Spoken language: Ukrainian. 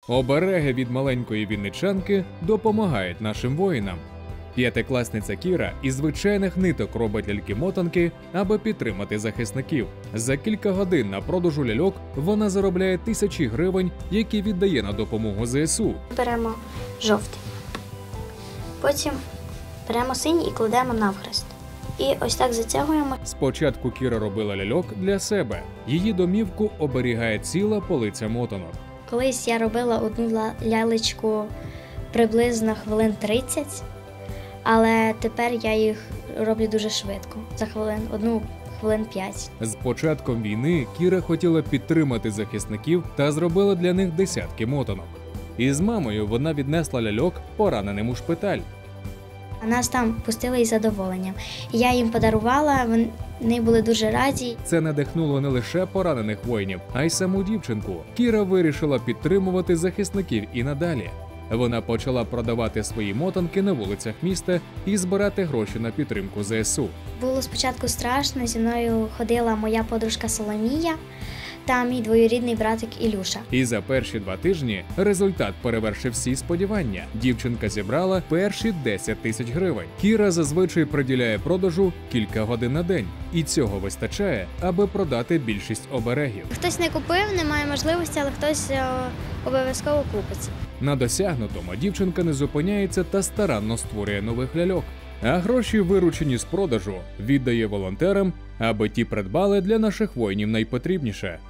Обереги від маленької вінничанки допомагають нашим воїнам. П'ятикласниця Кіра із звичайних ниток робить ляльки-мотанки, аби підтримати захисників. За кілька годин на продажу ляльок вона заробляє тисячі гривень, які віддає на допомогу ЗСУ. Беремо жовтий, потім беремо синій і кладемо навхрест. І ось так затягуємо. Спочатку Кіра робила ляльок для себе. Її домівку оберігає ціла полиця мотанок. Колись я робила одну лялечку приблизно хвилин 30, але тепер я їх роблю дуже швидко, за хвилин 5. З початком війни Кіра хотіла підтримати захисників та зробила для них десятки мотанок. Із мамою вона віднесла ляльок пораненим у шпиталь. А нас там пустили із задоволенням. Я їм подарувала, вони були дуже раді. Це надихнуло не лише поранених воїнів, а й саму дівчинку. Кіра вирішила підтримувати захисників і надалі. Вона почала продавати свої мотанки на вулицях міста і збирати гроші на підтримку ЗСУ. Було спочатку страшно, зі мною ходила моя подружка Соломія та мій двоюрідний братик Ілюша. І за перші 2 тижні результат перевершив всі сподівання. Дівчинка зібрала перші 10 тисяч гривень. Кіра зазвичай приділяє продажу кілька годин на день. І цього вистачає, аби продати більшість оберегів. Хтось не купив, не має можливості, але хтось обов'язково купить. На досягнутому дівчинка не зупиняється та старанно створює нових ляльок. А гроші, виручені з продажу, віддає волонтерам, аби ті придбали для наших воїнів найпотрібніше.